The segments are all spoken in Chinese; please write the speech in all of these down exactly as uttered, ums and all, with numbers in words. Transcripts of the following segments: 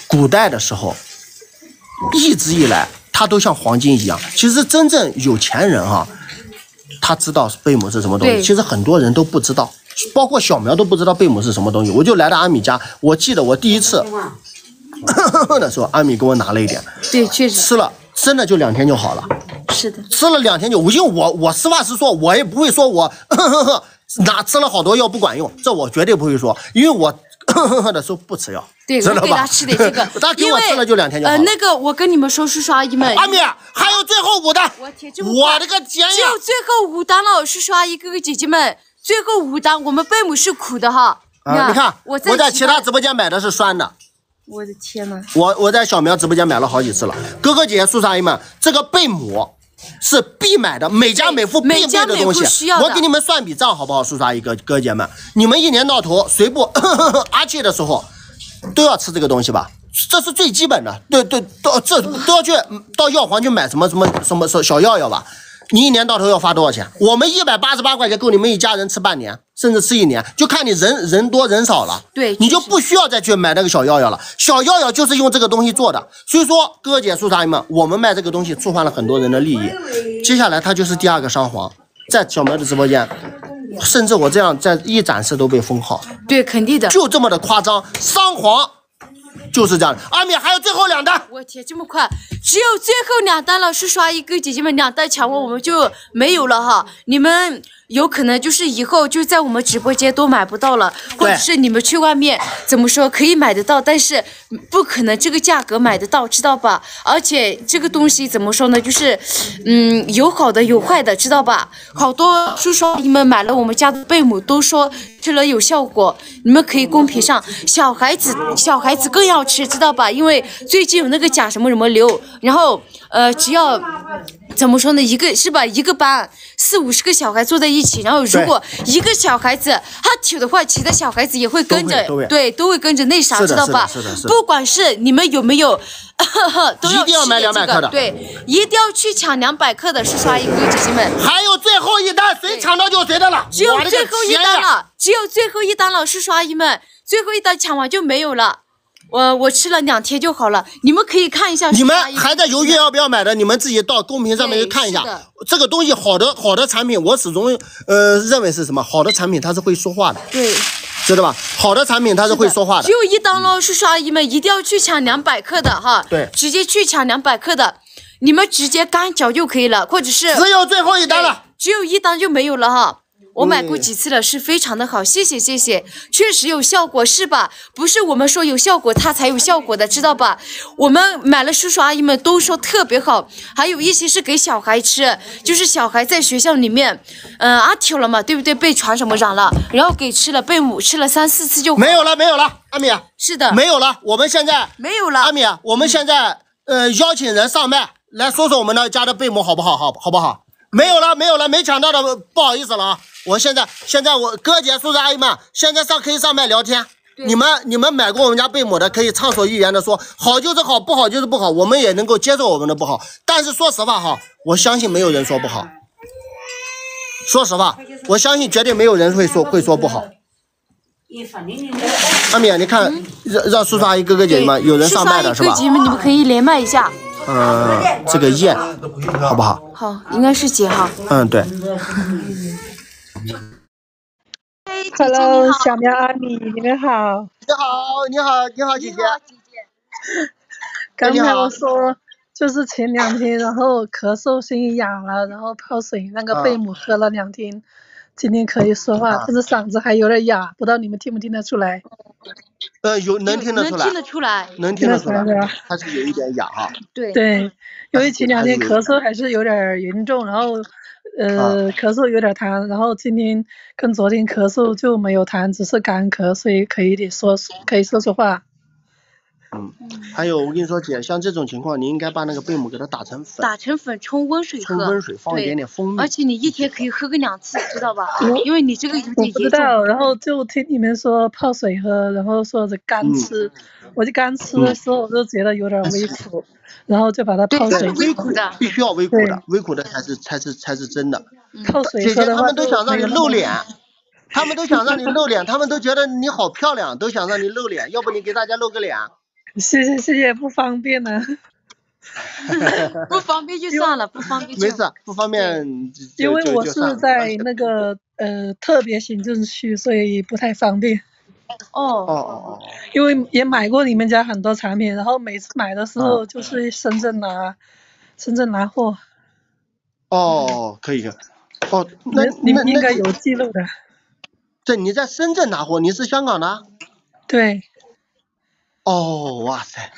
古代的时候，一直以来它都像黄金一样。其实真正有钱人哈、啊，他知道贝母是什么东西，其实很多人都不知道。 包括小苗都不知道贝母是什么东西，我就来到阿米家，我记得我第一次的时候，阿米给我拿了一点， 对，确实吃了，真的就两天就好了。 是的， 吃了两天就，因为我我实话实说，我也不会说我拿吃了好多药不管用，这我绝对不会说，因为我的时候不吃药。 对，我给他吃点这个， 他给我吃了就两天就好了。 呃，那个我跟你们说，叔叔阿姨们， 阿米还有最后五单， 我天， 我的个天呀！ 只有最后五单了，叔叔阿姨哥哥姐姐们。 最后五单，我们贝母是苦的哈。 啊，你看， 我在我在其他直播间买的是酸的。 我的天呐！ 我我在小苗直播间买了好几次了。哥哥姐姐、叔叔阿姨们，这个贝母是必买的，每家每户必备的东西。我给你们算笔账好不好，叔叔阿姨哥哥姐们，你们一年到头随部阿气的时候都要吃这个东西吧？这是最基本的。对对，到这都要去到药房去买什么什么什么小药药吧。 你一年到头要花多少钱？我们一百八十八块钱够你们一家人吃半年，甚至吃一年，就看你人人多人少了。 对， 你就不需要再去买那个小药药了。小药药就是用这个东西做的，所以说哥哥姐叔叔阿姨们，我们卖这个东西触犯了很多人的利益。接下来它就是第二个商黄，在小苗的直播间，甚至我这样在一展示都被封号。 对，肯定的， 就这么的夸张，商黄。 就是这样，阿米还有最后两单。 我天，这么快，只有最后两单了，叔叔阿姨哥姐姐们，两单抢完我们就没有了哈。你们有可能就是以后就在我们直播间都买不到了，或者是你们去外面怎么说可以买得到，但是不可能这个价格买得到，知道吧？而且这个东西怎么说呢，就是嗯有好的有坏的，知道吧？好多叔叔阿姨们买了我们家的贝母都说吃了有效果，你们可以公屏上，小孩子小孩子更要吃，知道吧？因为最近有那个甲什么什么流，然后呃，只要怎么说呢，一个是吧，一个班四五十个小孩坐在一起，然后如果一个小孩子他吐的话，其他小孩子也会跟着，对，都会跟着那啥，知道吧？ 是的，是的， 不管是你们有没有，都要一定要买两百克的， 对，一定要去抢两百克的，叔叔阿姨哥哥姐姐们。 还有最后一单，谁抢到就谁的了， 只有最后一单了，只有最后一单了，叔叔阿姨们，最后一单抢完就没有了。我我吃了两天就好了，你们可以看一下。 你们还在犹豫要不要买的，你们自己到公屏上面去看一下。这个东西好的好的产品，我始终呃认为是什么？好的产品它是会说话的。 对， 知道吧？好的产品它是会说话的。 只有一单喽，叔叔阿姨们一定要去抢两百克的哈。 对， 直接去抢两百克的，你们直接干嚼就可以了，或者是只有最后一单了， 只有一单就没有了哈。我买过几次了，是非常的好，谢谢谢谢，确实有效果是吧？不是我们说有效果它才有效果的，知道吧？我们买了，叔叔阿姨们都说特别好，还有一些是给小孩吃，就是小孩在学校里面，嗯、呃、阿挑了嘛，对不对？被传什么染了，然后给吃了，被母吃了三四次就没有了，没有了，阿米。 是的， 没有了，我们现在没有了， 阿米，我们现在呃邀请人上麦来说说我们的家的贝母好不好？好，好不好？没有了，没有了，没抢到的不好意思了啊。我现在现在我哥姐叔叔阿姨们现在上可以上麦聊天，你们你们买过我们家贝母的可以畅所欲言的说，好就是好，不好就是不好，我们也能够接受我们的不好。但是说实话哈，我相信没有人说不好。说实话，我相信绝对没有人会说会说不好。阿米，你看、嗯、让让叔叔阿姨哥哥姐姐们有人上麦的是吧？ 叔叔阿姨哥哥姐姐们，你们可以连麦一下。 呃，这个燕好不好？ 好，应该是姐哈。 嗯，对。 Hello， 小苗阿米，你们好。 你好，你好，你好，姐姐。 姐姐。 刚才我说，就是前两天，然后咳嗽声音哑了，然后泡水，那个贝母喝了两天，啊、今天可以说话，啊、但是嗓子还有点哑，不知道你们听不听得出来？ 呃，有能听得出来， 能听得出来， 能听得出来，它是有一点哑哈。 对对，因为前两天咳嗽还是有点严重，然后呃、啊、咳嗽有点痰，然后今天跟昨天咳嗽就没有痰，只是干咳，所以可以得说可以说说话。 嗯，还有我跟你说姐，像这种情况，你应该把那个贝母给它打成粉， 打成粉冲温水喝， 冲温水放一点点蜂蜜， 而且你一天可以喝个两次，知道吧？因为你这个有点严重。 我不知道，然后就听你们说泡水喝，然后说是干吃，嗯、我就干吃的时候我就觉得有点微苦，嗯、然后就把它泡水。 微苦的， 必须要微苦的，微苦的才是才是才是真的。 泡水姐姐他们都想让你露脸。他们都想让你露脸，他们都觉得你好漂亮，都想让你露脸，要不你给大家露个脸。 谢谢谢谢，不方便呢。 不方便就算了，不方便就没事，不方便就因为我就是在那个呃特别行政区，所以不太方便。 哦哦哦哦， 因为也买过你们家很多产品，然后每次买的时候就是深圳拿，深圳拿货。 哦，可以可以。哦，那你们那应该有记录的。 这你在深圳拿货，你是香港的？ 对。 哦，哇塞！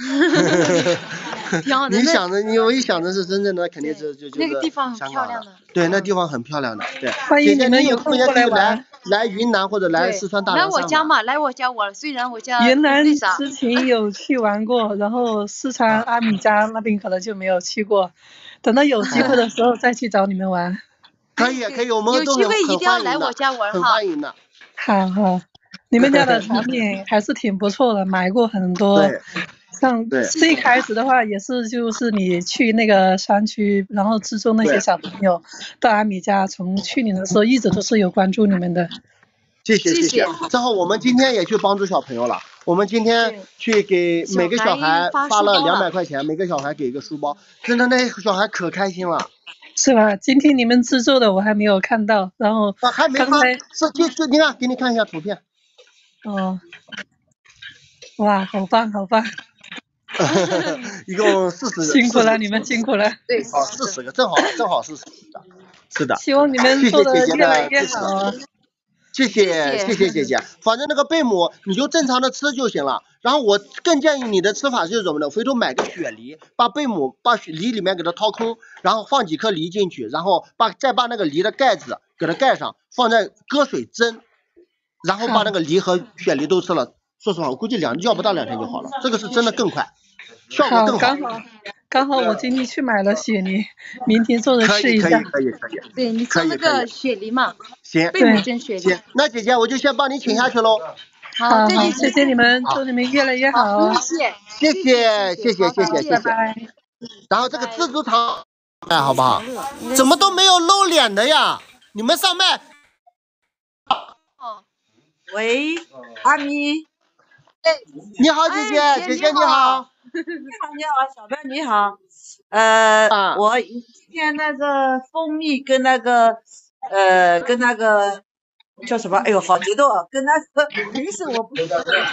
你想着，你我一想着是深圳的，肯定是就就是那个地方很漂亮的。 对，那地方很漂亮的。对， 欢迎你们有空过来玩。 来云南或者来四川大凉山。来我家嘛，来我家玩。虽然我家云南之前有去玩过，然后四川阿米家那边可能就没有去过。等到有机会的时候再去找你们玩。 可以可以，我们有机会一定要来我家玩哈。 很欢迎的。 好好，你们家的产品还是挺不错的，买过很多。像最开始的话，也是就是你去那个山区，然后资助那些小朋友到阿米家，从去年的时候一直都是有关注你们的。 谢谢谢谢。正好我们今天也去帮助小朋友了，我们今天去给每个小孩发了两百块钱，每个小孩给一个书包，真的那小孩可开心了。 是吧？今天你们资助的我还没有看到，然后啊还没发，是就就你看，给你看一下图片。 哦，哇，好棒好棒！ 一共四十个， 辛苦了，你们辛苦了。 对， 哦，四十个，正好正好是四十个，是的。 希望你们做的越来越好。 谢谢谢谢姐姐，反正那个贝母你就正常的吃就行了。然后我更建议你的吃法是怎么的？回头买个雪梨，把贝母把雪梨里面给它掏空，然后放几颗梨进去，然后把再把那个梨的盖子给它盖上，放在搁水蒸，然后把那个梨和雪梨都吃了。说实话，我估计两要不到两天就好了，这个是真的更快，效果更好。 刚好刚好我今天去买了雪梨，明天做着试一下。 可以可以可以可以。 对你做那个雪梨嘛。 行。 贝母蒸雪梨。 行，那姐姐我就先帮你请下去喽。 好，谢谢你们，祝你们越来越好。 谢谢。 谢谢谢谢谢谢谢谢。 拜拜。 然后这个自助场，哎，好不好？怎么都没有露脸的呀？你们上麦。 哦。 喂，阿咪。 你好，姐姐，姐姐你好。 你好，你好，小贝你好。呃，啊、我今天那个蜂蜜跟那个呃跟那个叫什么？哎呦，好激动啊！跟那个平时我不跟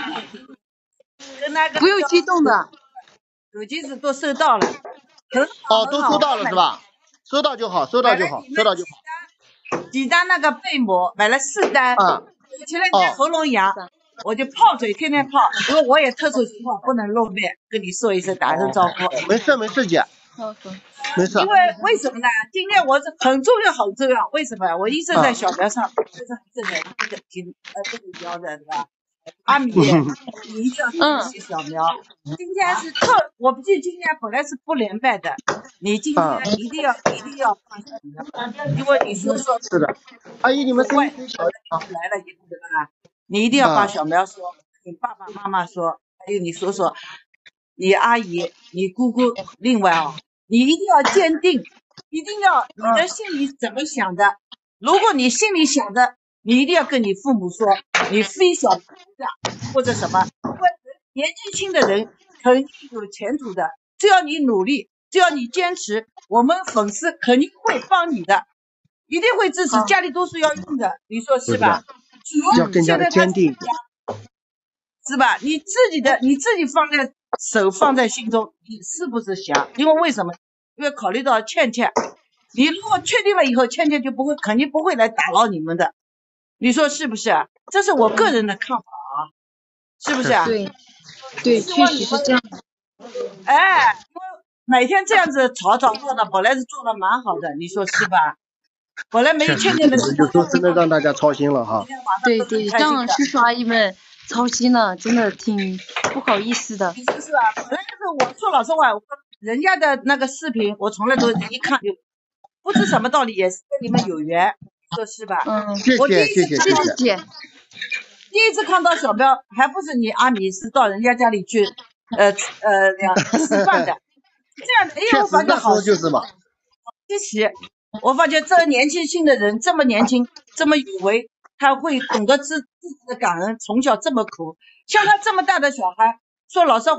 那个不用激动的， 手机子都收到了。 哦，都收到了是吧？收到就好，收到就好，收到就好。 几单那个贝膜买了四单， 啊， 前两天喉咙痒。哦我就泡嘴，天天泡，因为我也特殊情况不能露面，跟你说一声，打声招呼。 没事没事姐，没事。 因为为什么呢？今天我是很重要很重要，为什么？我医生在小苗上，这是这个这个挺呃这个标的是吧？阿米，你一定要学习小苗。今天是特，我不记今天本来是不连麦的，你今天一定要一定要放小苗，因为你说说是的。阿姨你们声音小一点来了以后对吧？你一定要把小苗说，你爸爸妈妈说，还有你说说，你阿姨、你姑姑，另外啊，你一定要坚定，一定要你的心里怎么想的。如果你心里想的，你一定要跟你父母说，你非小不可或者什么，因为年纪轻的人肯定有前途的，只要你努力，只要你坚持，我们粉丝肯定会帮你的，一定会支持，家里都是要用的，你说是吧？ 要更加的坚定， 是吧？你自己的你自己放在手放在心中，你是不是想？因为为什么？因为考虑到倩倩，你如果确定了以后，倩倩就不会肯定不会来打扰你们的，你说是不是？这是我个人的看法啊，是不是啊？ 对，对，确实是这样。 哎，因为每天这样子吵吵闹闹，本来是做的蛮好的，你说是吧？本来没倩倩的事， 就说真的让大家操心了哈。 对对，让叔叔阿姨们操心了，真的挺不好意思的。 是是啊，本来就是我说老实话，我人家的那个视频，我从来都一看就不知什么道理，也是跟你们有缘，说是吧？ 嗯， 谢谢谢谢谢谢姐。 第一次看到小彪，还不是你阿米，是到人家家里去，呃呃两吃饭的，这样的，哎呦，我发觉好就是嘛， 稀奇。我发觉这年轻轻的人这么年轻，这么有为，他会懂得自自己的感恩，从小这么苦，像他这么大的小孩，说老实话，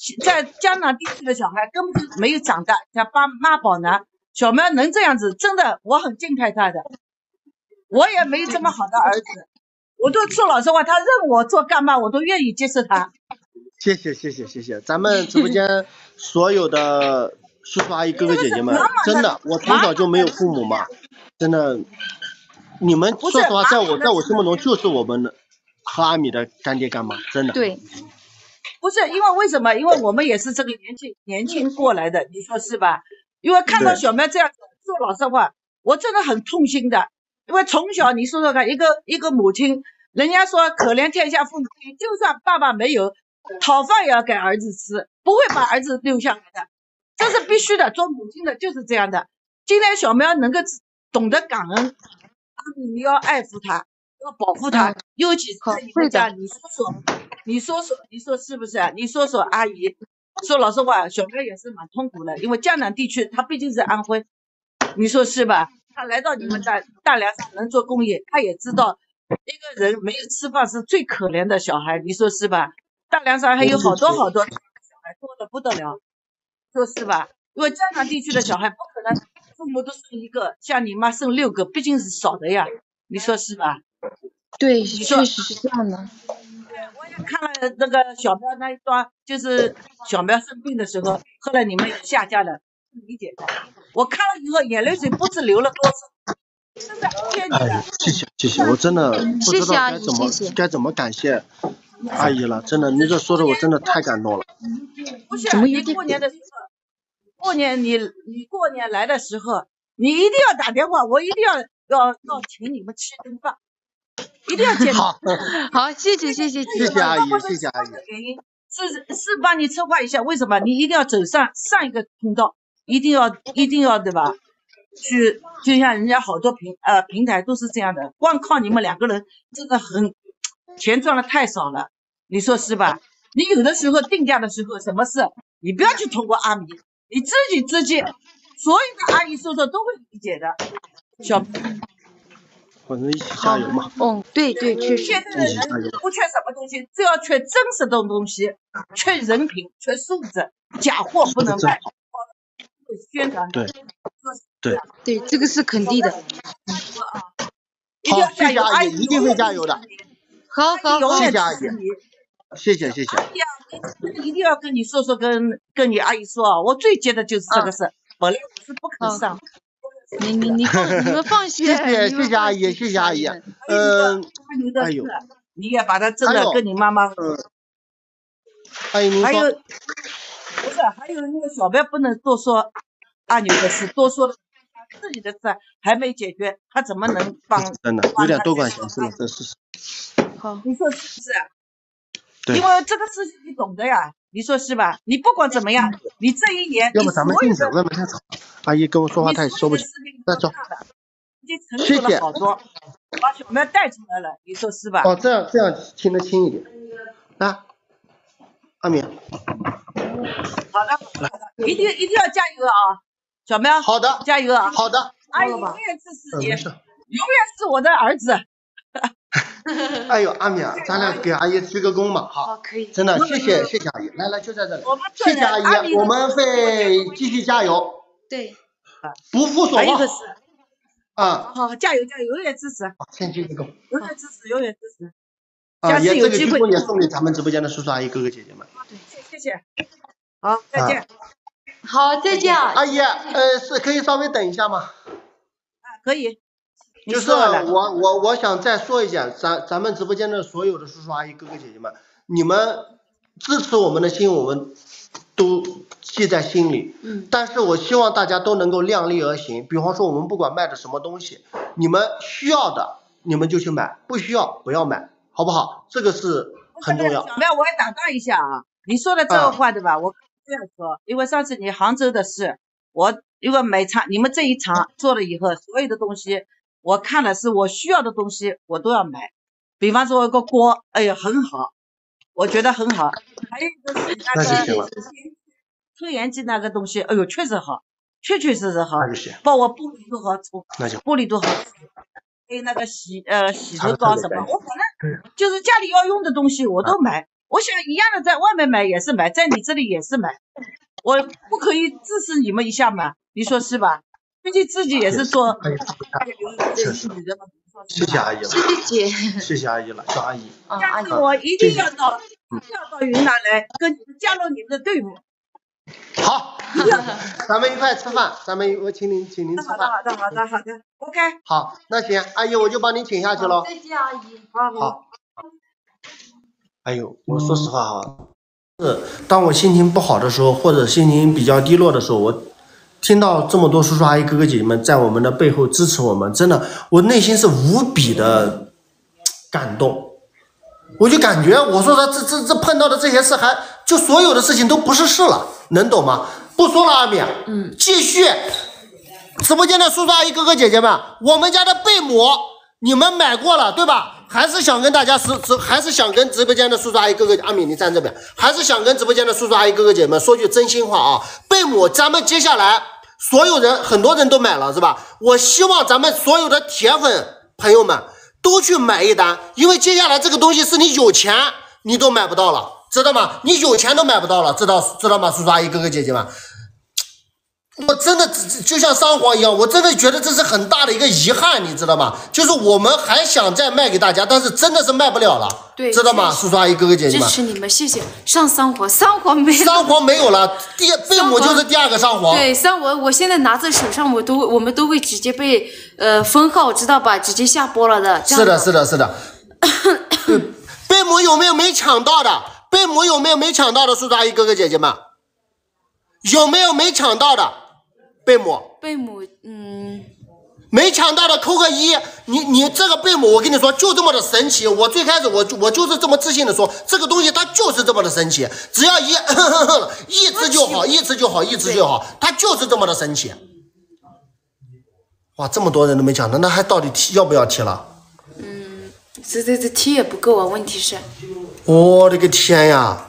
在江南地区的小孩根本就没有长大，像爸妈宝男小苗能这样子，真的我很敬佩他的。我也没这么好的儿子，我都说老实话，他认我做干妈，我都愿意接受他。 谢谢谢谢谢谢，咱们直播间所有的叔叔阿姨哥哥姐姐们，真的，我从小就没有父母嘛，真的，你们说实话，在我在我心目中就是我们的和阿米的干爹干妈，真的。 对。 不是因为为什么？因为我们也是这个年轻年轻过来的，你说是吧？因为看到小苗这样子，说老实话，我真的很痛心的。因为从小你说说看，一个一个母亲，人家说可怜天下父母心，就算爸爸没有，讨饭也要给儿子吃，不会把儿子留下来的，这是必须的。做母亲的就是这样的。今天小苗能够懂得感恩，你要爱护他，要保护他，尤其是在你们家，你说说，你说说，你说是不是啊？你说说，阿姨，说老实话，小苗也是蛮痛苦的，因为江南地区他毕竟是安徽，你说是吧？他来到你们大大凉山能做工业，他也知道一个人没有吃饭是最可怜的小孩，你说是吧？大凉山还有好多好多小孩，多的不得了，说是吧？因为江南地区的小孩不可能父母都生一个，像你妈生六个，毕竟是少的呀，你说是吧？ 对，确实是这样的。 我也看了那个小苗那一段，就是小苗生病的时候，后来你们也下架了，理解的。我看了以后，眼泪水不知流了多少，真的谢你的。谢谢谢谢，我真的不知道该怎么该怎么感谢阿姨了，真的，你这说的我真的太感动了。 不是你过年的时候，过年你你过年来的时候，你一定要打电话，我一定要要要请你们吃顿饭。一定要见好， 好，谢谢谢谢谢谢阿姨，谢谢阿姨。 原因是是帮你策划一下，为什么你一定要走上上一个通道，一定要一定要对吧？去就像人家好多平呃平台都是这样的，光靠你们两个人真的很钱赚的太少了，你说是吧？你有的时候定价的时候，什么事你不要去通过阿米，你自己自己，所有的阿姨叔叔都会理解的，小。 反正一起加油嘛。 嗯，对对，确实。 现在的人不缺什么东西，只要缺真实的东西，缺人品，缺素质，假货不能卖。宣传。 对。对。 对，这个是肯定的。 好，谢谢阿姨，一定会加油的。 好好好， 谢谢阿姨。谢谢谢谢。 哎呀，一定要跟你说说，跟跟你阿姨说啊，我最急的就是这个事，本来我是不肯上。 你你你放你们放心， 谢谢谢谢阿姨，谢谢阿姨。嗯，哎呦， 你也把它真的跟你妈妈。 嗯。阿姨您说。 还有，不是还有那个小苗不能多说阿牛的事，多说他自己的事还没解决，他怎么能帮？ 真的有点多管闲事了，这事实。 好，你说是不是？对。因为这个事情你懂的呀。你说是吧？你不管怎么样，你这一年， 要不咱们静止，外面太吵。阿姨跟我说话太说不起。那走。 谢谢。好多，把小苗带出来了，你说是吧？ 哦，这样这样听得清一点。来，阿敏。 好的，好的，一定一定要加油啊，小苗。 好的， 加油啊！ 好的。 阿姨永远支持你，永远是我的儿子。 哎呦，阿米啊，咱俩给阿姨鞠个躬吧，好， 可以， 真的谢谢谢谢阿姨，来来就在这里，谢谢阿姨，我们会继续加油， 对， 不负所望，啊， 好，加油加油，永远支持， 先鞠个躬， 永远支持，永远支持， 啊，也这个鞠躬也送给咱们直播间的叔叔阿姨哥哥姐姐们， 对，谢谢，好，再见， 好，再见， 阿姨，呃，是可以稍微等一下吗？ 啊，可以。 就是我我我想再说一下，咱咱们直播间的所有的叔叔阿姨哥哥姐姐们，你们支持我们的心我们都记在心里，嗯，但是我希望大家都能够量力而行。比方说我们不管卖的什么东西，你们需要的你们就去买，不需要不要买，好不好？这个是很重要。 小苗，我也打断一下啊，你说的这个话对吧？我这样说，因为上次你杭州的事，我因为每场你们这一场做了以后，所有的东西。我看了是我需要的东西，我都要买。比方说一个锅，哎呀很好，我觉得很好。还有一个是那个抽烟机那个东西，哎呦确实好，确确实实好。包括玻璃都好粗，玻璃都好粗。还有那个洗呃洗头膏什么，我反正就是家里要用的东西我都买。 我想一样的，在外面买也是买，在你这里也是买，我不可以支持你们一下吗？你说是吧？毕竟自己也是做， 确实，谢谢阿姨了， 谢谢姐， 谢谢阿姨了，叫阿姨。 下次我一定要到，一定要到云南来跟加入你们的队伍。 好，咱们一块吃饭，咱们我请您，请您吃饭。 好的，好的，好的，好的 ，OK。 好，那行，阿姨我就帮您请下去喽。 再见，阿姨。 好好。哎呦，我说实话哈，是当我心情不好的时候，或者心情比较低落的时候，我听到这么多叔叔阿姨哥哥姐姐们在我们的背后支持我们，真的，我内心是无比的感动。我就感觉，我说的这这这碰到的这些事还，就所有的事情都不是事了，能懂吗？不说了，阿米，嗯，继续。直播间的叔叔阿姨哥哥姐姐们，我们家的贝母你们买过了对吧？还是想跟大家直直，还是想跟直播间的叔叔阿姨哥哥，阿米你站这边，还是想跟直播间的叔叔阿姨哥哥姐姐们说句真心话啊！贝母，咱们接下来所有人很多人都买了是吧？我希望咱们所有的铁粉朋友们都去买一单，因为接下来这个东西是你有钱你都买不到了，知道吗？你有钱都买不到了，知道知道吗？叔叔阿姨哥哥姐姐们。我真的就像桑黄一样，我真的觉得这是很大的一个遗憾，你知道吗？就是我们还想再卖给大家，但是真的是卖不了了， 对， 知道吗？叔叔阿姨哥哥姐姐们， 支持你们，谢谢。上桑黄，桑黄没了， 桑黄没有了，第贝母就是第二个桑黄。 对，桑黄，我现在拿在手上，我都我们都会直接被呃封号，知道吧？直接下播了的。 是的，是的，是的。贝母有没有没抢到的？贝母有没有没抢到的？叔叔阿姨哥哥姐姐们，有没有没抢到的？贝母， 贝母，嗯， 没抢到的扣个一。你你这个贝母，我跟你说就这么的神奇。我最开始我我就是这么自信的说，这个东西它就是这么的神奇，只要一呵呵呵一只就好，一只就好，一只就好，它就是这么的神奇。哇，这么多人都没抢到，那还到底踢要不要踢了？ 嗯，这这这踢也不够啊，问题是。 我的个天呀！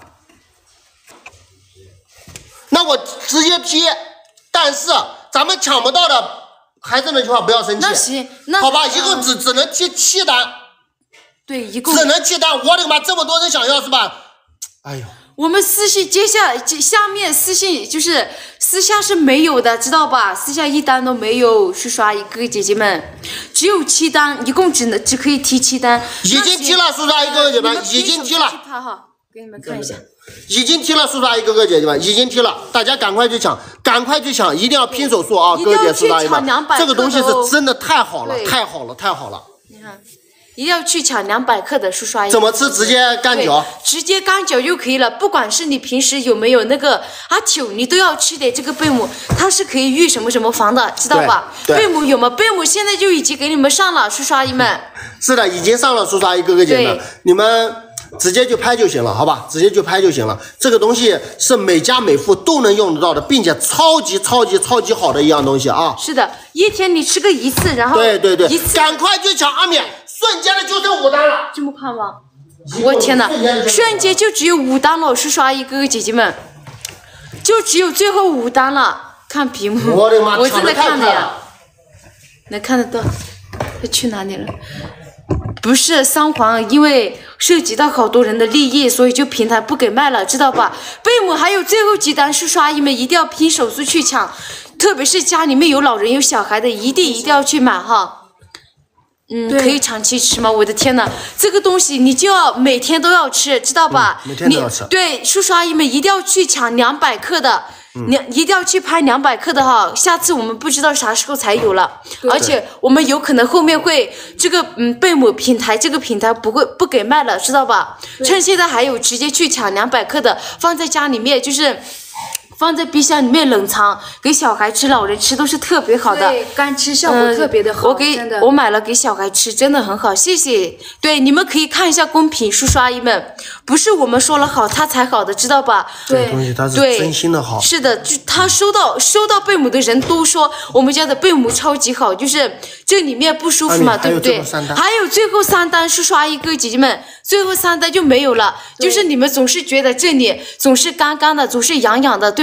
那我直接踢。但是咱们抢不到的，还是那句话，不要生气。 那行，那好吧，一共只只能踢七单。 对，一共只能七单。我的个妈，这么多人想要是吧？哎呦， 我们私信接下下面私信就是私下是没有的，知道吧？私下一单都没有，叔叔阿姨哥哥姐姐们，只有七单，一共只能只可以踢七单。 已经踢了，叔叔阿姨哥哥姐姐们，已经踢了。 哈，给你们看一下。 已经踢了，叔叔阿姨哥哥姐姐们，已经踢了，大家赶快去抢，赶快去抢，一定要拼手速啊！哥姐叔叔阿姨们，这个东西是真的太好了，太好了，太好了！ 你看，一定要去抢两百克的叔叔阿姨。 怎么吃？直接干嚼？ 直接干嚼就可以了。不管是你平时有没有那个阿球，你都要吃点这个贝母，它是可以预什么什么防的，知道吧？贝母有吗？贝母现在就已经给你们上了，叔叔阿姨们。 是的，已经上了，叔叔阿姨哥哥姐姐们，你们。直接就拍就行了，好吧？直接就拍就行了。这个东西是每家每户都能用得到的，并且超级超级超级好的一样东西啊！ 是的，一天你吃个一次，然后对对对， 一次赶快去抢阿米，瞬间的就剩五单了。 这么快吗？我天哪，瞬间就只有五单了，叔叔阿姨哥哥姐姐们，就只有最后五单了。看屏幕， 我的妈， 我正在看的呀，能看得到。他去哪里了？不是桑黄，因为涉及到好多人的利益，所以就平台不给卖了，知道吧？贝母还有最后几单，叔叔阿姨们一定要拼手速去抢，特别是家里面有老人有小孩的，一定一定要去买哈。嗯，可以长期吃吗？我的天呐，这个东西你就要每天都要吃，知道吧？ 嗯、每天都要吃。 对，叔叔阿姨们一定要去抢两百克的。你一定要去拍两百克的哈，下次我们不知道啥时候才有了，而且我们有可能后面会这个嗯贝母平台这个平台不会不给卖了，知道吧？趁现在还有，直接去抢两百克的，放在家里面就是放在冰箱里面冷藏，给小孩吃、老人吃都是特别好的， 对，干吃效果特别的好。 嗯、我给我买了给小孩吃，真的很好，谢谢。对，你们可以看一下公屏，叔叔阿姨们，不是我们说了好他才好的，知道吧？ 对，东西它是真心的好。 是的，就他收到收到贝母的人都说我们家的贝母超级好，就是这里面不舒服嘛，对不对？还有最后三单，叔叔阿姨哥哥姐姐们，最后三单就没有了，就是你们总是觉得这里总是干干的，总是痒痒的，对不对？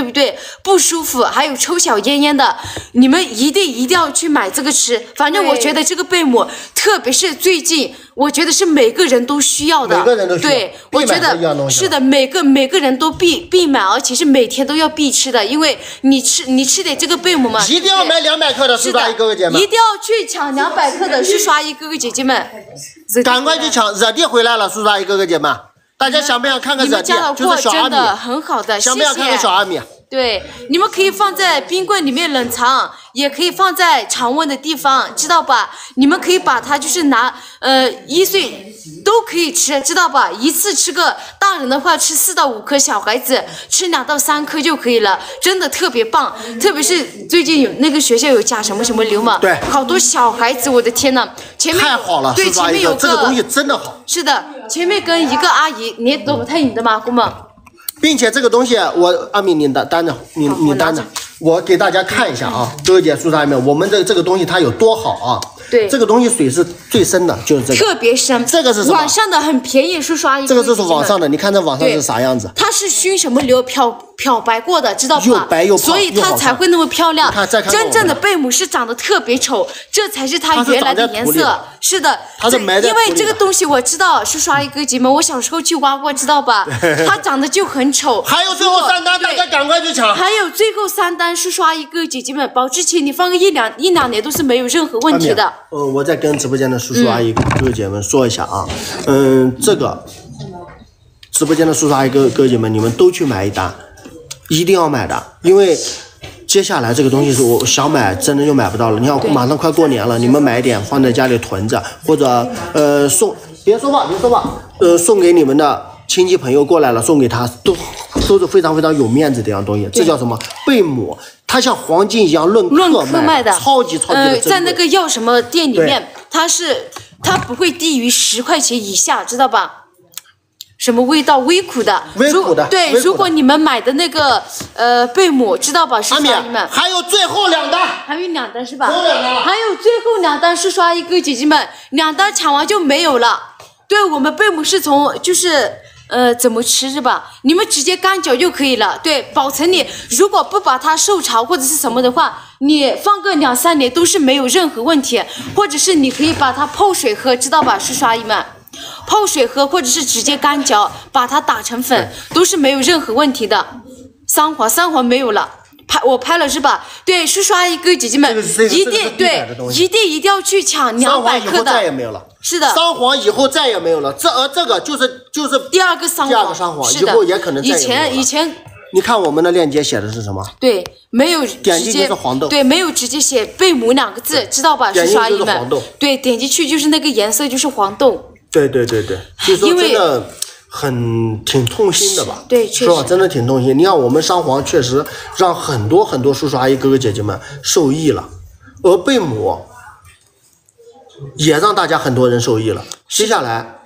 不对？不舒服，还有抽小烟烟的，你们一定一定要去买这个吃。反正我觉得这个贝母，特别是最近，我觉得是每个人都需要的。 每个人都需要。 对，我觉得是的，每个每个人都必必买，而且是每天都要必吃的，因为你吃你吃点这个贝母嘛， 一定要买两百克的，叔叔阿姨哥哥姐妹， 一定要去抢两百克的，叔叔阿姨哥哥姐姐们， 赶快去抢！热地回来了，叔叔阿姨哥哥姐妹。大家想不想看看热地？就是小阿米， 很好的， 想不想看看小阿米？ 对，你们可以放在冰柜里面冷藏，也可以放在常温的地方，知道吧？你们可以把它就是拿呃一岁都可以吃，知道吧？一次吃个，大人的话吃四到五颗，小孩子吃两到三颗就可以了，真的特别棒。特别是最近有那个学校有加什么什么硫嘛， 对， 好多小孩子，我的天呐，前面太好了， 对，前面有个这个东西真的好。 是的，前面跟一个阿姨，你懂太你的吗，姑妈？ 并且这个东西，我阿米你担担着，你你担着，我给大家看一下啊，哥哥姐叔叔阿姨们，我们这这个东西它有多好啊！ 对， 这个东西水是最深的，就是这个， 特别深。 这个是什么？ 网上的很便宜，叔叔阿姨。 这个就是网上的，你看这网上是啥样子？ 它是熏什么硫漂漂白过的，知道吧？ 又白又泡， 所以它才会那么漂亮。 看再看真正的贝母是长得特别丑，这才是它原来的颜色。是的， 它是埋在因为这个东西我知道，叔叔阿姨哥姐们，我小时候去挖过，知道吧？它长得就很丑。 还有最后三单，大家赶快去抢。 还有最后三单，叔叔阿姨哥姐姐们，保质期你放个一两一两年都是没有任何问题的。 呃，我再跟直播间的叔叔阿姨、哥哥姐们说一下啊，嗯，这个直播间的叔叔阿姨、哥哥姐们，你们都去买一单，一定要买的，因为接下来这个东西是我想买，真的就买不到了。你看，马上快过年了，你们买一点放在家里囤着，或者呃送，别说话，别说话，呃，送给你们的亲戚朋友过来了，送给他都都是非常非常有面子的一样东西。这叫什么？贝母。它像黄金一样论克卖的， 超级超级的珍贵。 呃，在那个要什么店里面，它是它不会低于十块钱以下，知道吧？什么味道？微苦的， 微苦的。 对，如果你们买的那个呃贝母，知道吧？叔叔阿姨们， 还有最后两单， 还有两单是吧？ 最后两单， 还有最后两单，叔叔阿姨哥姐姐们，两单抢完就没有了。对，我们贝母是从就是。呃，怎么吃是吧？你们直接干嚼就可以了。对，保存你如果不把它受潮或者是什么的话，你放个两三年都是没有任何问题。或者是你可以把它泡水喝，知道吧，叔叔阿姨们？泡水喝，或者是直接干嚼，把它打成粉，都是没有任何问题的。三黄，三黄没有了。拍我拍了是吧？对，叔叔阿姨哥姐姐们，一定对，一定一定要去抢两百克的。 再也没有了。 是的， 桑黄以后再也没有了。这而这个就是就是第二个桑黄， 第二个桑黄以后也可能再也没有了。 以前以前， 你看我们的链接写的是什么？ 对，没有点进去是黄豆。 对，没有直接写贝母两个字，知道吧，叔叔阿姨们？对，点进去就是那个颜色，就是黄豆。 对对对对，所以说真的。很挺痛心的吧？ 对，确实，是吧？真的挺痛心。你看，我们桑黄确实让很多很多叔叔阿姨、哥哥姐姐们受益了，而贝母也让大家很多人受益了。接下来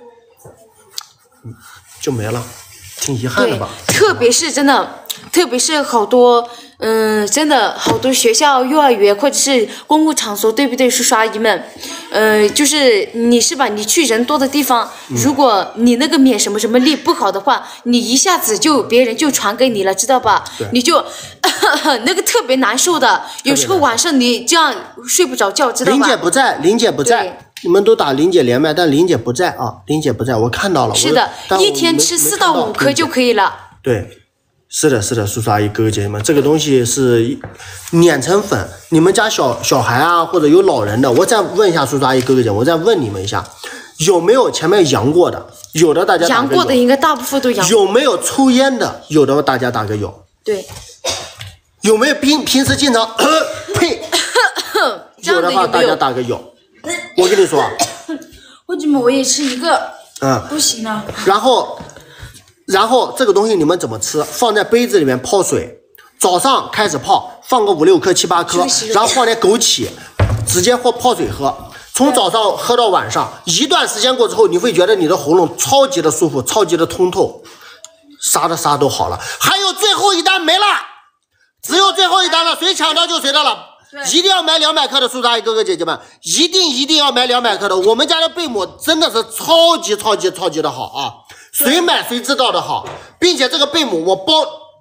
就没了，挺遗憾的吧？ 特别是真的，特别是好多。嗯，真的好多学校、幼儿园或者是公共场所，对不对，叔叔阿姨们？呃，就是你是吧？你去人多的地方， 嗯、 如果你那个免什么什么力不好的话，你一下子就别人就传给你了，知道吧？你就那个特别难受的。有时候晚上你这样睡不着觉，知道吧？ 林姐不在，林姐不在，你们都打林姐连麦，但林姐不在啊，林姐不在，我看到了。 是的，一天吃四到五颗就可以了。 对。是的，是的，叔叔阿姨、哥哥姐姐们，这个东西是碾成粉。你们家小小孩啊，或者有老人的，我再问一下叔叔阿姨、哥哥姐，我再问你们一下，有没有前面阳过的？有的大家打个有。 阳过的应该大部分都阳。 有没有抽烟的？有的大家打个有。 对。 有没有平平时经常呸？有的话大家打个有。我跟你说。 为什么我也吃一个？ 嗯。 不行了。 然后。然后这个东西你们怎么吃？放在杯子里面泡水，早上开始泡，放个五六颗、七八颗，然后放点枸杞，直接或泡水喝。从早上喝到晚上，一段时间过之后，你会觉得你的喉咙超级的舒服，超级的通透，啥的啥都好了。还有最后一单没了，只有最后一单了，谁抢到就谁的了。一定要买两百克的，叔叔阿姨、哥哥姐姐们，一定一定要买两百克的。我们家的贝母真的是超级超级超级的好啊！谁买谁知道的好，并且这个贝母我包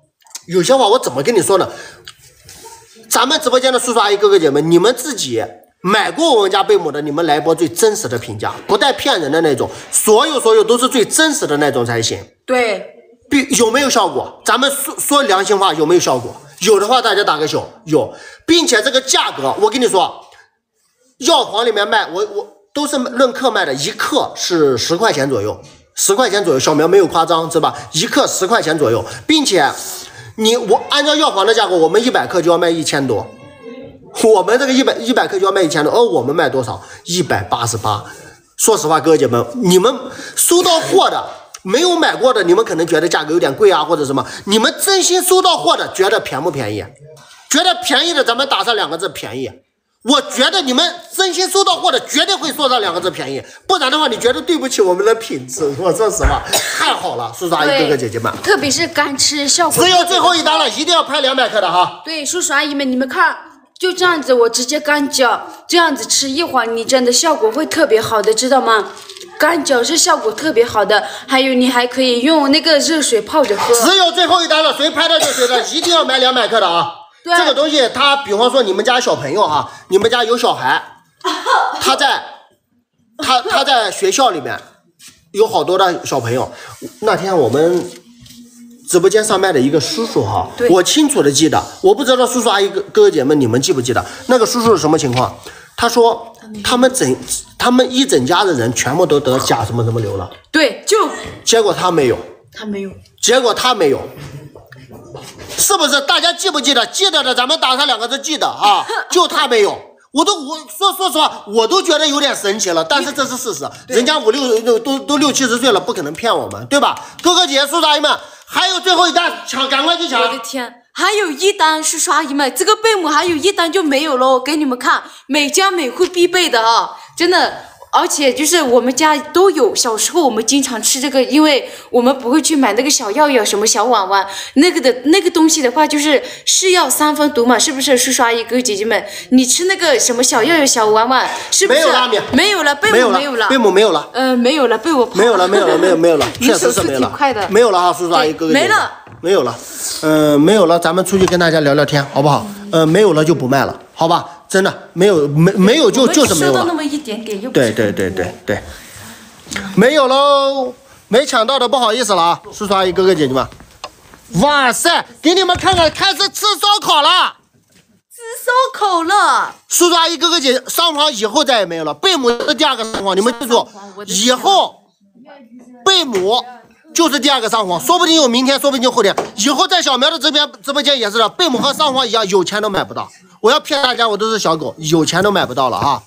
有些话我怎么跟你说呢？咱们直播间的叔叔阿姨哥哥姐妹，你们自己买过我们家贝母的，你们来一波最真实的评价，不带骗人的那种，所有所有都是最真实的那种才行。 对， 必有没有效果？咱们说说良心话，有没有效果？有的话大家打个手，有，并且这个价格，我跟你说，药房里面卖，我我都是论克卖的，一克是十块钱左右。十块钱左右，小苗没有夸张，是吧？一克十块钱左右，并且你我按照药房的价格，我们一百克就要卖一千多，我们这个一百一百克就要卖一千多，而我们卖多少？一百八十八。说实话，哥哥姐们，你们收到货的没有买过的，你们可能觉得价格有点贵啊，或者什么，你们真心收到货的，觉得便不便宜？觉得便宜的，咱们打上两个字便宜。我觉得你们真心收到货的绝对会说上两个字便宜，不然的话你觉得对不起我们的品质。我说实话，太好了，叔叔阿姨哥哥姐姐们， 特别是干吃效果。 只有最后一单了，一定要拍两百克的哈。 对，叔叔阿姨们，你们看，就这样子，我直接干嚼，这样子吃一会儿，你真的效果会特别好的，知道吗？干嚼是效果特别好的，还有你还可以用那个热水泡着喝。 只有最后一单了，谁拍的就谁的，一定要买两百克的啊。这个东西，它比方说你们家小朋友哈，你们家有小孩，他在他他在学校里面有好多的小朋友。那天我们直播间上麦的一个叔叔哈，我清楚的记得，我不知道叔叔阿姨哥哥姐们你们记不记得那个叔叔是什么情况？他说他们整他们一整家的人全部都得甲什么什么瘤了， 对，就结果他没有， 他没有， 结果他没有。是不是大家记不记得？记得的咱们打上两个字记得啊，就他没有，我都我说说实话，我都觉得有点神奇了，但是这是事实，人家五六都都都六七十岁了，不可能骗我们，对吧？哥哥姐姐叔叔阿姨们，还有最后一单，抢，赶快去抢！ 我的天，还有一单，叔叔阿姨们，这个贝母还有一单就没有了，我给你们看，每家每户必备的啊，真的。而且就是我们家都有，小时候我们经常吃这个，因为我们不会去买那个小药药什么小碗碗，那个的那个东西的话就是是药三分毒嘛，是不是？叔叔阿姨哥哥姐姐们，你吃那个什么小药药小碗碗，是不是？ 没有了， 没有了，贝母没有了， 贝母没有了， 呃，没有了，被我没有了，没有了，没有没有了，确实是没有了，没有了哈，叔叔阿姨哥哥姐姐， 没了， 没有了，嗯、呃，没有了，咱们出去跟大家聊聊天，好不好？呃，没有了就不卖了，好吧？真的没有没没有就就是没有了， 收到那么一点点， 对对对对对，没有喽，没抢到的不好意思了啊，叔叔阿姨哥哥姐姐们，哇塞，给你们看看，开始吃烧烤了， 吃烧烤了， 叔叔阿姨哥哥姐姐，上房以后再也没有了，贝母是第二个上房，你们记住，以后贝母就是第二个上房，说不定有明天，说不定就后天，以后在小苗的这边直播间也是的，贝母和上房一样，有钱都买不到。我要骗大家，我都是小狗，有钱都买不到了啊！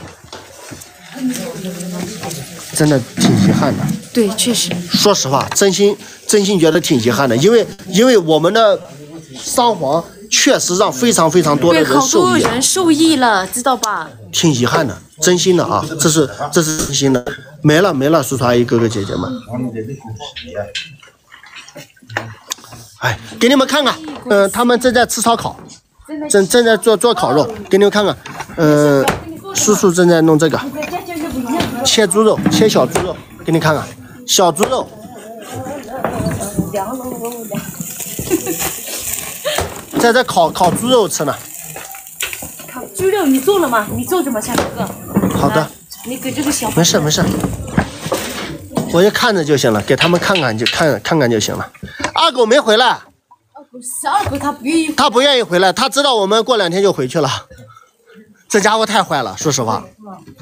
真的挺遗憾的。 对，确实。 说实话，真心真心觉得挺遗憾的，因为因为我们的上黄确实让非常非常多的人受益， 好多人受益了，知道吧？ 挺遗憾的，真心的啊，这是这是真心的，没了没了，叔叔阿姨哥哥姐姐们。哎，给你们看看，嗯、呃，他们正在吃烧烤。正正在做做烤肉，给你们看看，嗯、呃，叔叔正在弄这个，切猪肉，切小猪肉，给你看看，小猪肉，在这烤烤猪肉吃呢。 烤猪肉你做了吗？你做什么，小哥哥？ 好的。 你给这个小。 没事没事，我就看着就行了，给他们看看就看看看就行了。二狗没回来。 二狗他不愿意， 他不愿意回来，他知道我们过两天就回去了。这家伙太坏了，说实话。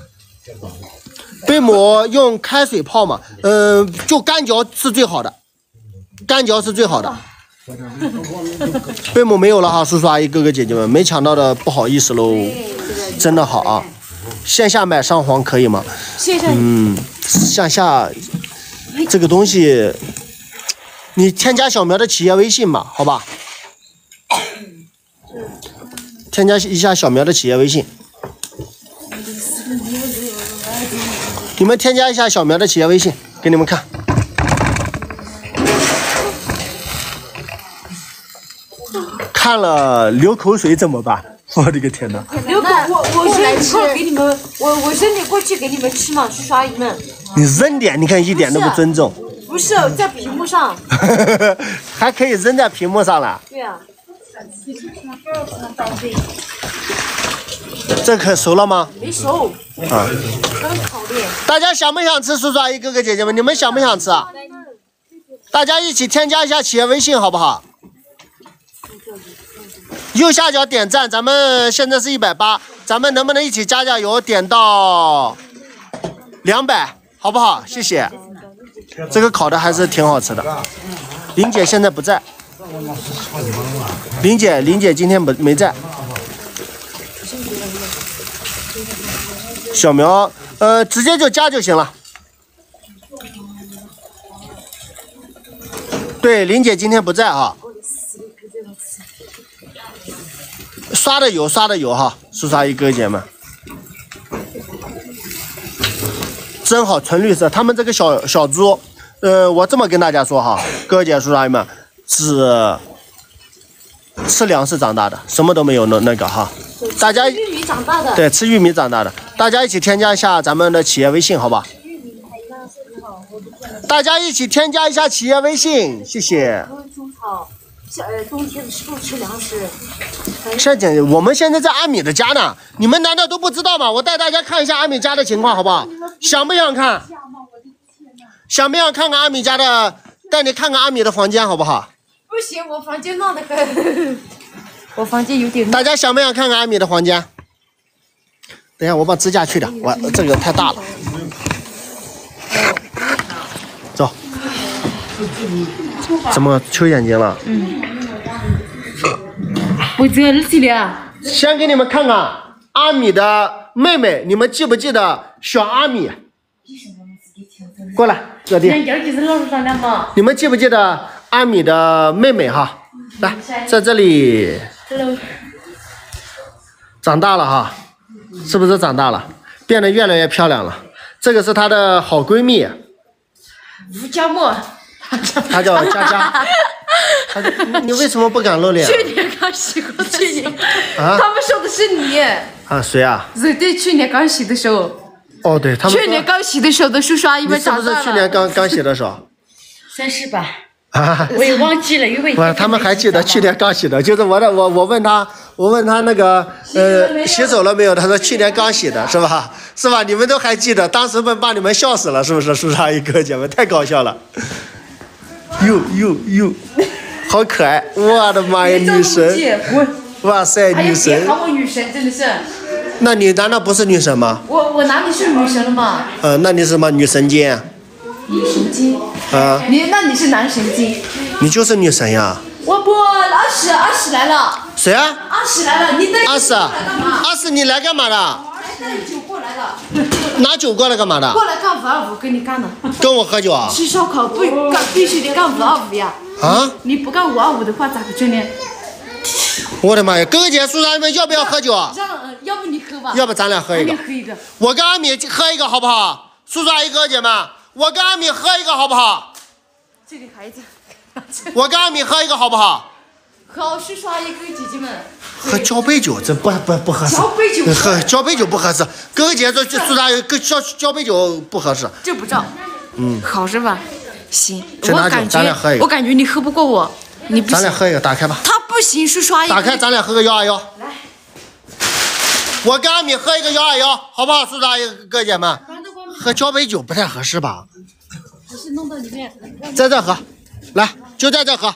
贝母用开水泡嘛，嗯、呃，就干嚼是最好的，干嚼是最好的。贝母没有了哈，叔叔阿姨哥哥姐姐们，没抢到的不好意思喽，真的好啊。线下买上黄可以吗？ 线下， 嗯，线下这个东西。你添加小苗的企业微信嘛，好吧？添加一下小苗的企业微信。你们添加一下小苗的企业微信，给你们看。看了流口水怎么办？我的个天哪！ 流口，我我扔一块给你们，我我扔点过去给你们吃嘛，叔叔阿姨们。 你扔点，你看一点都不尊重。 不是在屏幕上。 还可以扔在屏幕上了。 对呀、啊。 这可熟了吗？ 没熟。 啊。 刚烤的。 大家想不想吃？叔叔阿姨、哥哥姐姐们，你们想不想吃啊？大家一起添加一下企业微信，好不好？右下角点赞，咱们现在是一百八，咱们能不能一起加加油，点到两百，好不好？谢谢。这个烤的还是挺好吃的。林姐现在不在。林姐，林姐今天没没在。小苗，呃，直接就加就行了。对，林姐今天不在啊。刷的油，刷的油哈，叔叔阿姨哥姐们，真好，纯绿色。他们这个小小猪，呃，我这么跟大家说哈，哥姐叔叔阿姨们，只吃粮食长大的，什么都没有那那个哈。大家玉米长大的。对， 吃玉米长大的。大家一起添加一下咱们的企业微信，好吧？大家一起添加一下企业微信，谢谢。 种草，呃，冬天的时候吃粮食。 现在我们现在在阿米的家呢，你们难道都不知道吗？我带大家看一下阿米家的情况，好不好？想不想看？想不想看看阿米家的？带你看看阿米的房间，好不好？ 不行，我房间闹得很，我房间有点。 大家想不想看看阿米的房间？等一下，我把支架去掉，我这个太大了。走。怎么抽眼睛了？ 嗯。我这个是的。 先给你们看看阿米的妹妹，你们记不记得小阿米？过来，哥弟。你们记不记得阿米的妹妹哈？来，在这里。长大了哈，是不是长大了？变得越来越漂亮了。这个是她的好闺蜜。 吴佳默。 她叫佳佳。你为什么不敢露脸？ 去年刚洗过，去年。 啊？ 他们说的是你。 啊，谁啊？ 对对，去年刚洗的时候。 哦，对他们。 去年刚洗的时候的叔叔阿姨们长大了。 是不是去年刚刚洗的时候？ 算是吧。 啊。 我也忘记了，因为。 不，他们还记得去年刚洗的，就是我的，我我问他，我问他那个呃洗手了没有？他说去年刚洗的，是吧？是吧？你们都还记得，当时们把你们笑死了，是不是？叔叔阿姨哥姐们太搞笑了。哟哟哟，好可爱！我的妈呀，女神！哇塞，女神！ 别喊我女神，真的是。 那你难道不是女神吗？ 我我哪里是女神了吗？ 呃，那你是什么女神经？ 女神经。 啊。 你那你是男神经。 你就是女神呀。 我不，阿史阿史来了。 谁啊？ 阿史来了，你带阿史，阿史你来干嘛的？ 我还带酒过来了。 拿酒过来干嘛的？ 过来干五二五，跟你干的。 跟我喝酒啊？ 吃烧烤不干，必须得干五二五呀。 啊？ 你不干五二五的话，咋个整呢？ 我的妈呀！哥哥姐、叔叔阿姨们要不要喝酒啊？ 让，要不你喝吧。 要不咱俩喝一个。 喝一个。 我跟阿米喝一个好不好？叔叔阿姨哥哥姐们，我跟阿米喝一个好不好？ 这个孩子。 我跟阿米喝一个好不好？ 好，叔叔阿姨哥哥姐姐们。 喝交杯酒这不不不合适。 交杯酒。 喝交杯酒不合适。哥哥姐这叔叔阿姨跟交交杯酒不合适。 这不照。嗯。好是吧？行。 去拿酒，咱俩喝一个。 我感觉你喝不过我，你不行。 咱俩喝一个，打开吧。 他不行，叔叔阿姨。 打开，咱俩喝个幺二幺。 来。 我跟阿米喝一个幺二幺，好不好？叔叔阿姨哥姐们。喝交杯酒不太合适吧？ 不是弄到里面。 在这喝，来，就在这喝。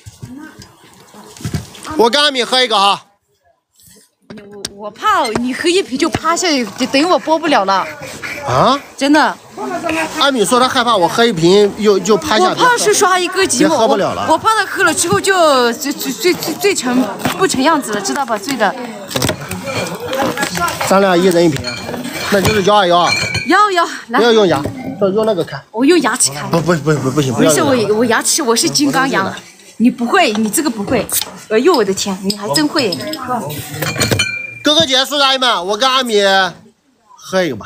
我跟阿米喝一个哈。 我我怕你喝一瓶就趴下，就等我播不了了。 啊？ 真的。 阿米说他害怕我喝一瓶又就趴下。 我怕叔叔阿姨哥姐姐喝不了了。 我怕他喝了之后就醉醉醉醉醉成不成样子了，知道吧？醉的。 咱俩一人一瓶，那就是幺二幺啊。 要要，来。 不要用牙，用那个开。 我用牙齿开。 不不不不不行，不要。没事，我我牙齿我是金刚牙。你不会，你这个不会。哎呦我的天，你还真会。 哥哥姐姐、叔叔阿姨们，我跟阿米喝一个吧。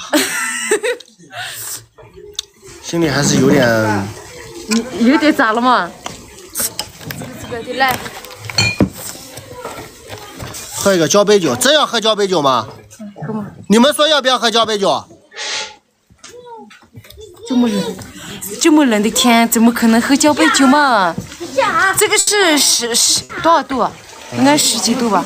心里还是有点。 你有点咋了嘛？这个得来。 喝一个交杯酒，真要喝交杯酒吗？ 喝嘛。 你们说要不要喝交杯酒？ 这么热。 这么冷的天，怎么可能喝交杯酒嘛？这个是十十多少度啊？应该十几度吧。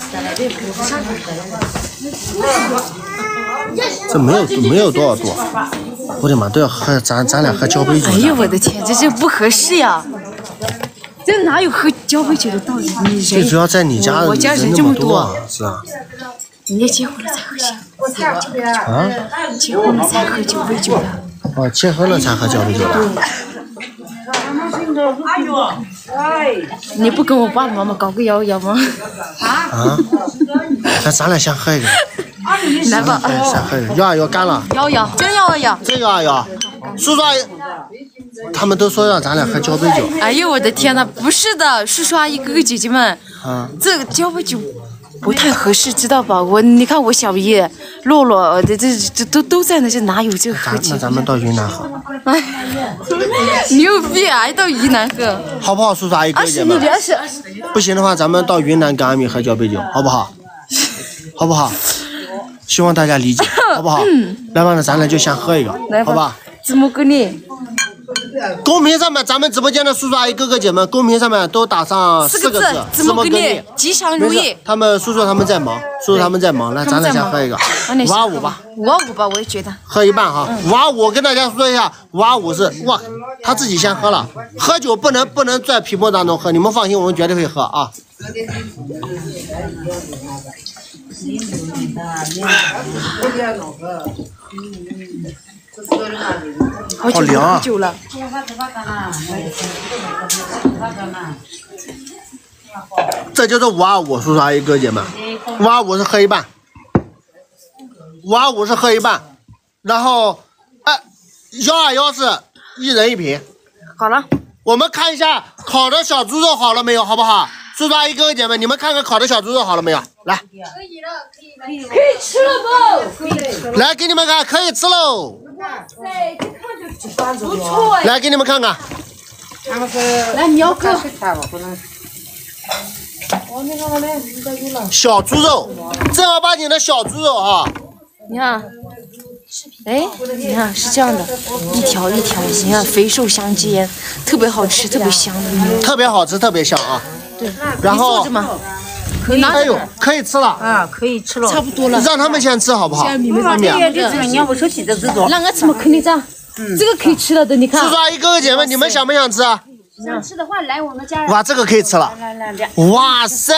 这没有没有多少度，我的妈，都要喝咱咱俩喝交杯酒。 哎呦我的天，这这不合适呀！这哪有喝交杯酒的道理？你人最主要在你家， 我家人这么多， 是啊。 人家结婚了才喝酒。 啊？ 结婚了才喝交杯酒的。 哦，结婚了才喝交杯酒的。 你不跟我爸爸妈妈搞个摇一摇吗？ 啊？那咱俩先喝一个。 来吧， 先喝一个。摇啊摇，干了。 摇摇，真摇啊摇。 真摇啊摇。叔叔阿姨，他们都说让咱俩喝交杯酒。 哎呦我的天呐，不是的，叔叔阿姨哥哥姐姐们， 啊， 这个交杯酒不太合适，知道吧？我你看我小姨、洛洛，这这这都都在那，这哪有这个喝酒？ 那咱们到云南喝。 哎，牛逼，还到云南喝， 好不好，叔叔阿姨哥二十， 姐们？ 你二十。 不行的话，咱们到云南跟阿米喝交杯酒，好不好？好不好？希望大家理解，好不好？来吧，那咱俩就先喝一个，好吧？ 怎么个呢？ 公屏上面，咱们直播间的叔叔阿姨哥哥姐们，公屏上面都打上四个字， 怎么个呢？吉祥如意。 他们叔叔他们在忙，叔叔他们在忙，来，咱俩先喝一个，五二五吧。 五二五吧，我也觉得。 喝一半哈，五二五，我跟大家说一下，五二五是哇，他自己先喝了，喝酒不能不能在皮沫当中喝，你们放心，我们绝对会喝啊。好凉啊！ 久了。 这就是五二五，叔叔阿姨哥姐们，五二五是喝一半，五二五是喝一半，然后，哎，幺二幺是一人一瓶。 好了， 我们看一下烤的小猪肉好了没有，好不好？叔叔阿姨哥哥姐们，你们看看烤的小猪肉好了没有？来，可以了，可以了，可以吃了不？可以吃了。 来给你们看，可以吃喽。 不错哎。 来给你们看看。 来，苗哥。 小猪肉，正儿八经的小猪肉啊！ 你看，哎，你看是这样的，一条一条，你看肥瘦相间，特别好吃，特别香的。 特别好吃，特别香啊！ 对， 然后。 可以， 哎呦，可以吃了啊，可以吃了， 差不多了。 让他们先吃好不好？ 先你们这边就这个，你要不说起这这种， 那我怎么肯定这样？这个可以吃了的，你看。 叔叔阿姨哥哥姐们，你们想不想吃？ 想吃的话来我们家。 哇，这个可以吃了。 来来来， 哇塞！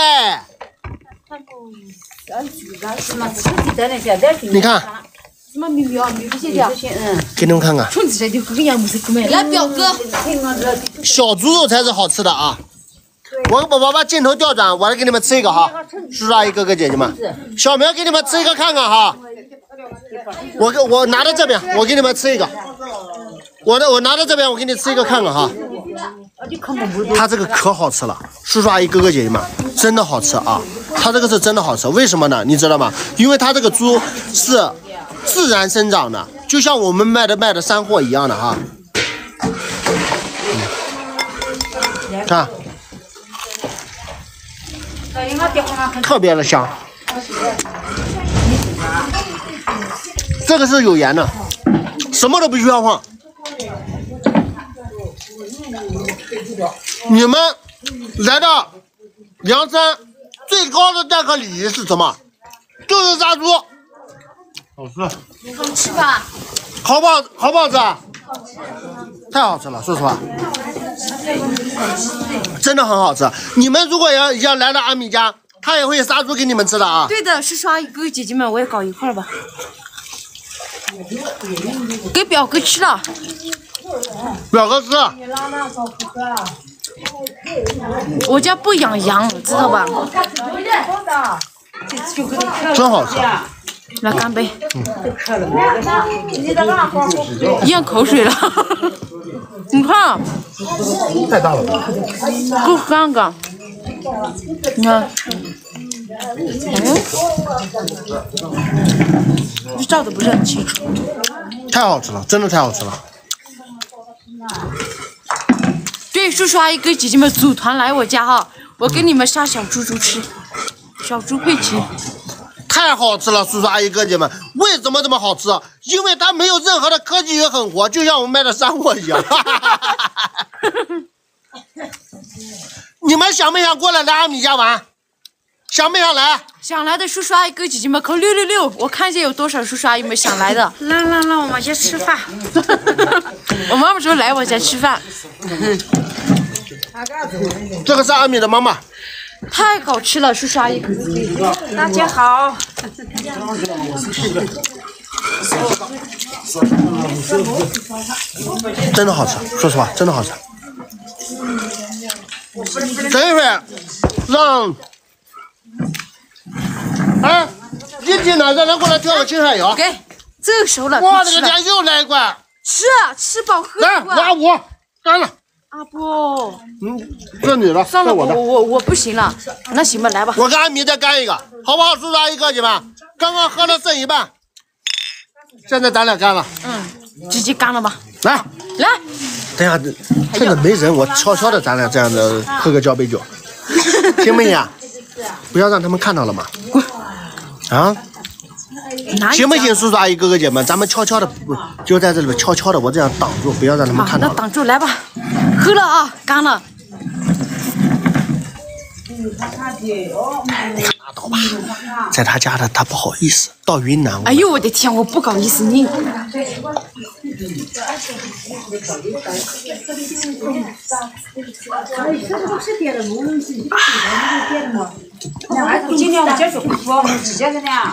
你看。 什么米米啊？米不谢的。 嗯。 给你们看看。 来，表哥。 小猪肉才是好吃的啊！我我我把镜头调转，我来给你们吃一个哈，叔叔阿姨哥哥姐姐们，小苗给你们吃一个看看哈。我给我拿到这边，我给你们吃一个。我的我拿到这边，我给你吃一个看看哈。它这个可好吃了，叔叔阿姨哥哥姐姐们，真的好吃啊！它这个是真的好吃，为什么呢？你知道吗？因为它这个猪是自然生长的，就像我们卖的卖的山货一样的哈。嗯、看。特别的香，这个是有盐的，什么都不需要放。你们来到凉山最高的待客礼仪是什么？就是杀猪。好吃。 好吃吧？ 好不好？好不好吃啊？太好吃了，说实话。真的很好吃，你们如果要要来到阿米家，他也会杀猪给你们吃的啊。 对的，叔叔阿姨哥哥姐姐们，我也搞一块吧，给表哥吃了。 表哥吃。 我家不养羊，知道吧？ 真好吃。 来干杯。嗯。咽口水了。你看， 太大了， 够干干。你看，嗯，这照的不是很清楚。 太好吃了，真的太好吃了。 对，叔叔阿姨跟姐姐们组团来我家哈，我给你们杀小猪猪吃，小猪佩奇。 太好吃了，叔叔阿姨哥姐们，为什么这么好吃？因为它没有任何的科技与狠活，就像我们卖的山货一样。你们想不想过来来阿米家玩？想不想来？ 想来的叔叔阿姨哥姐姐们扣六六六！我看见有多少叔叔阿姨们想来的。 来来来，我们去吃饭。 我妈妈说来我家吃饭。 这个是阿米的妈妈。 太好吃了，叔叔阿姨哥姐姐。 大家好。 真的好吃，说实话，真的好吃。等一会儿让，哎，一进来让人过来跳个青海摇。 给，这个熟了。 哇，这个家又来一罐。 吃啊，吃饱喝来，挖我，干了。 阿波， 嗯，这你的， 算了， 我我我我不行了，那行吧，来吧。 我跟阿米再干一个，好不好？叔叔阿姨哥姐们，刚刚喝了剩一半，现在咱俩干了。 嗯，直接干了吧。 来来， 等下趁着没人，我悄悄的咱俩这样的喝个交杯酒，行不行？不要让他们看到了嘛。啊？行不行，叔叔阿姨哥哥姐们，咱们悄悄的，就在这里边悄悄的，我这样挡住，不要让他们看到。 那挡住，来吧，喝了啊，干了。 拉倒吧，在他家的他不好意思，到云南。 哎呦我的天，我不好意思你。 今天我们结束，我们直接的呢。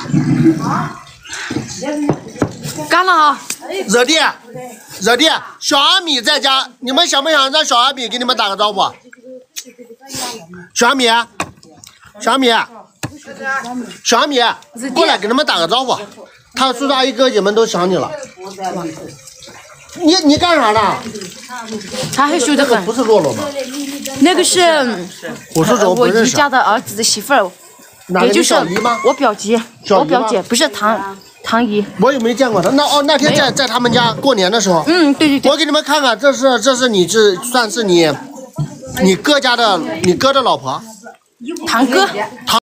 干了啊！ 热弟，热弟，小阿米在家，你们想不想让小阿米给你们打个招呼？小阿米，小阿米，小阿米，过来给他们打个招呼。他叔叔阿姨哥姐们都想你了。你你干啥呢？ 他害羞的很。 不是洛洛吗？ 那个是， 我是我我姨家的儿子的媳妇儿，也就是我表姐，我表姐不是堂堂姨。 我也没见过他。那哦，那天在在他们家过年的时候。 嗯，对对对。 我给你们看看，这是这是你这算是你，你哥家的你哥的老婆。 堂哥。 堂。